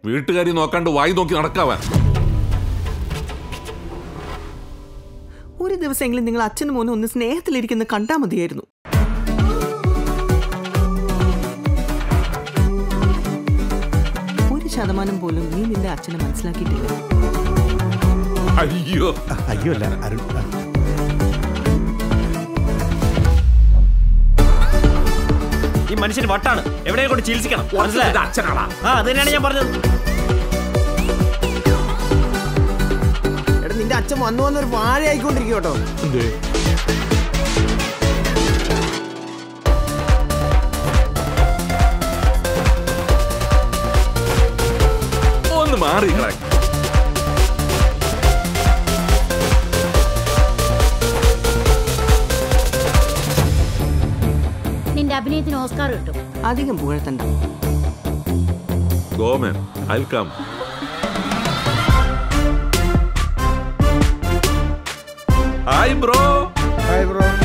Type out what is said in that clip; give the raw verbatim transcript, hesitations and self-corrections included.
വീട്ടുകാരി നോക്കാണ്ട് വായി നോക്കി നടക്കാവാൻ. ഒരു ദിവസമെങ്കിലും നിങ്ങൾ അച്ഛനും മോനും ഒന്ന് സ്നേഹത്തിലിരിക്കുന്ന കണ്ടാൽ മതിയായിരുന്നു. ഒരു ശതമാനം പോലും നീ നിന്റെ അച്ഛനെ മനസ്സിലാക്കിയിട്ടില്ല. അയ്യോ അയ്യോ അല്ല അരുൺ. ഈ മനുഷ്യൻ വട്ടാണ്, എവിടെയും കൊണ്ട് ചികിത്സിക്കണം. മനസ്സിലായത് അച്ഛനാണ്. ആ അത് തന്നെയാണ് ഞാൻ പറഞ്ഞത്. എടാ നിന്റെ അച്ഛൻ വന്നു വന്നൊരു വാഴ ആയിക്കൊണ്ടിരിക്കും കേട്ടോ. ഒന്ന് മാറി. നിന്റെ അഭിനയത്തിന് ഓസ്കാർ കിട്ടും. അധികം പുകഴ്ത്തണ്ട. Go man, I'll come. Hi bro. Hi bro.